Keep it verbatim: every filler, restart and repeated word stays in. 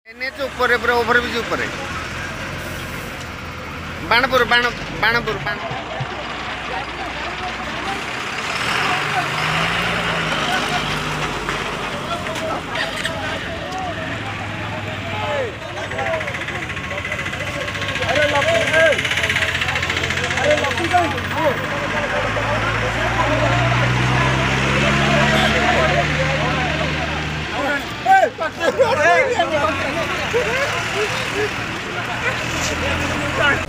NH ऊपर पूरा overbridge ऊपर बाणपुर बाण बाणपुर बाण अरे लपी अरे लपी का